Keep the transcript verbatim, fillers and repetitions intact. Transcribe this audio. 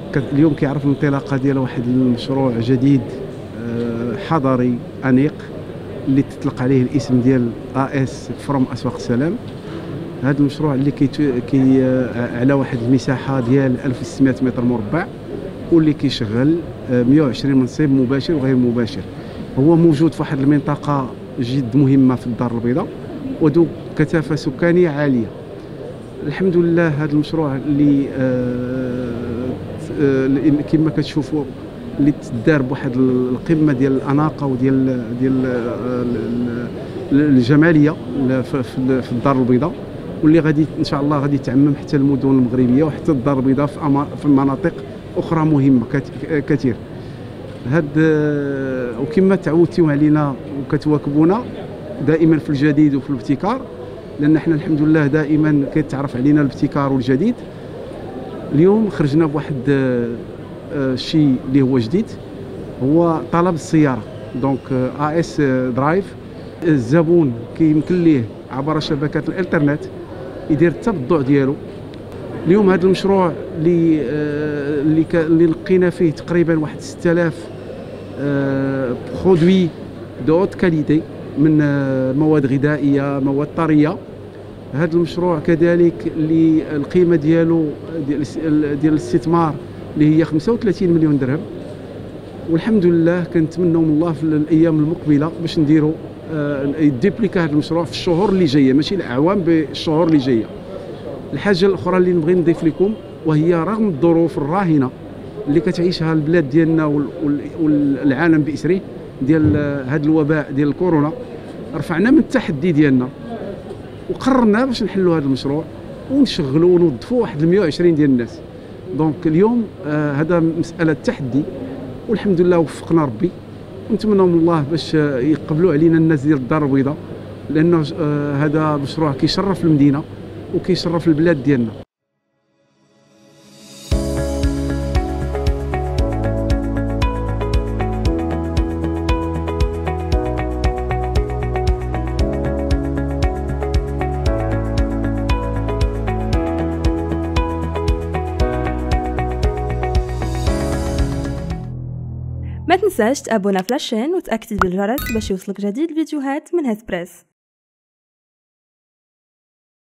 اليوم كيعرف الانطلاقه ديال واحد المشروع جديد حضري انيق اللي تطلق عليه الاسم ديال اي اس فروم اسواق السلام. هذا المشروع اللي كي كي على واحد المساحه ديال ألف وستمائة متر مربع، واللي كيشغل مئة وعشرين منصب مباشر وغير مباشر. هو موجود في واحد المنطقه جد مهمه في الدار البيضاء وذو كثافه سكانيه عاليه. الحمد لله هذا المشروع اللي آه كما كتشوفوا اللي تدار بواحد القمه ديال الاناقه وديال ديال الجماليه في الدار البيضاء، واللي غادي ان شاء الله غادي تعمم حتى المدن المغربيه وحتى الدار البيضاء في مناطق اخرى مهمه كثير. هاد وكما تعودتوا علينا وكتواكبونا دائما في الجديد وفي الابتكار، لان حنا الحمد لله دائما كيتعرف علينا الابتكار والجديد. اليوم خرجنا بواحد الشيء اللي هو جديد، هو طلب السياره. دونك اي اس درايف، الزبون كيمكن ليه عبر شبكات الانترنت يدير التبضع ديالو. اليوم هذا المشروع اللي اللي اللي لقينا فيه تقريبا واحد ستة آلاف برودوي دو هوت كاليتي من مواد غذائيه، مواد طريه. هذا المشروع كذلك اللي القيمه ديالو ديال ديال الاستثمار اللي هي خمسة وثلاثين مليون درهم. والحمد لله كنتمنوا من الله في الايام المقبله باش نديروا يديبليكا هذا المشروع في الشهور اللي جايه، ماشي الاعوام، بالشهور اللي جايه. الحاجه الاخرى اللي نبغي نضيف لكم، وهي رغم الظروف الراهنه اللي كتعيشها البلاد ديالنا والعالم باسره ديال هذا الوباء ديال الكورونا، رفعنا من التحدي ديالنا وقررنا باش نحلوا هذا المشروع ونشغلوا ونوظفوا واحد مئة وعشرين ديال الناس. دونك اليوم آه هذا مساله تحدي، والحمد لله وفقنا ربي، ونتمنى من الله باش يقبلوا علينا الناس ديال الدار البيضاء، لانه آه هذا مشروع كيشرف المدينه وكيشرف البلاد ديالنا. ما تنساش تابونا في لاشين وتأكد بالجرس باش يوصلك جديد الفيديوهات من هسبريس.